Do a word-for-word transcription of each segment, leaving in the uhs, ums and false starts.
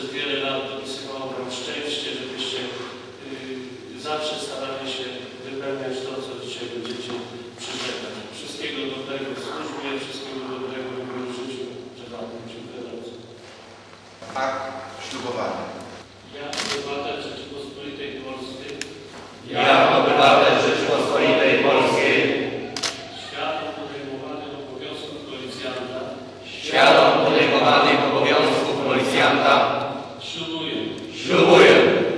przez wiele lat dopisywało Wam szczęście, żebyście yy, zawsze starali się wypełniać to, co dzisiaj będziecie przyrzekać. Wszystkiego dobrego w służbie, wszystkiego dobrego w życiu. Dziękuję bardzo. Akt ślubowania. Ja, obywatel Rzeczypospolitej Polskiej, Ja, obywatel Rzeczypospolitej Polskiej, świadom podejmowanych obowiązków policjanta, świadom podejmowanych obowiązków policjanta, ślubuję ślubuję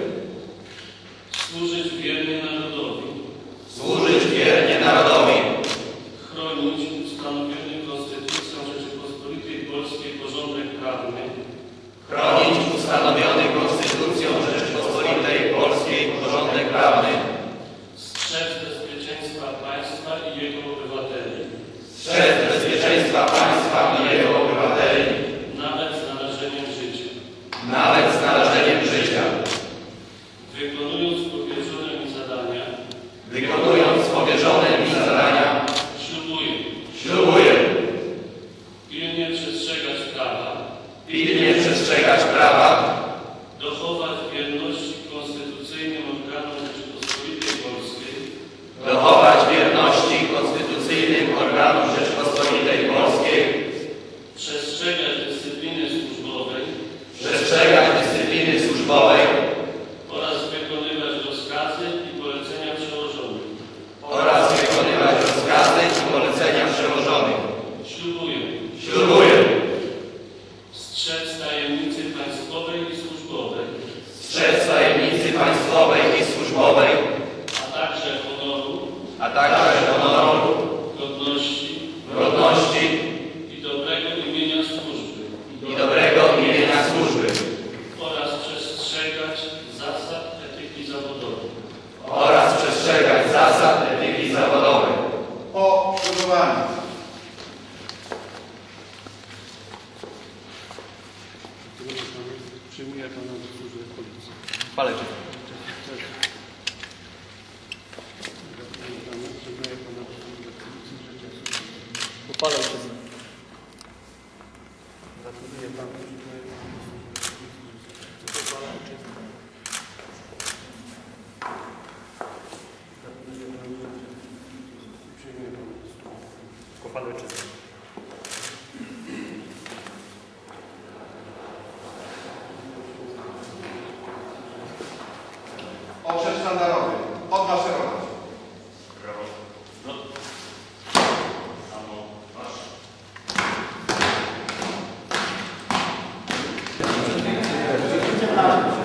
służyć wiernie narodowi, służyć wiernie narodowi, chronić ustanowiony Konstytucją Rzeczypospolitej Polskiej porządek prawny, chronić ustanowiony Konstytucją Rzeczypospolitej Polskiej porządek prawny, strzec bezpieczeństwa państwa i jego obywateli, strzec bezpieczeństwa państwa i jego obywateli, nawet z narażeniem życia. nawet z narażeniem życia, Wykonując powierzone mi zadania, wykonując powierzone mi zadania, ślubuję ślubuję pilnie przestrzegać prawa, pilnie przestrzegać prawa, dochować wierności konstytucyjnym organom Rzeczypospolitej Polskiej, dochować wierności konstytucyjnym organom Rzeczypospolitej Polskiej, przestrzegać dyscypliny służbowej przestrzegać dyscypliny służbowej oraz wykonywać rozkazy i polecenia przełożonych. oraz wykonywać rozkazy i polecenia przełożonych. Ślubuję Ślubuję strzec tajemnicy państwowej i służbowej, strzec tajemnicy państwowej i służbowej, a także honoru, a także honoru, godności godności i dobrego imienia służby i dobrego imienia służby oraz przestrzegać zasad etyki zawodowej. oraz przestrzegać zasad etyki zawodowej. Po ślubowaniu. Przyjmuję Pana do służby policji. Palę Przyjmuję Pana do służby policji. Upalę się. Gratuluję Panu. Przyjmuję Pana do służby policji. Gratuluję Panu. Przyjmuję Pana do służby. Kopalę czysto. Okrzyk sztandarowy. Odmaszerować. Brawo.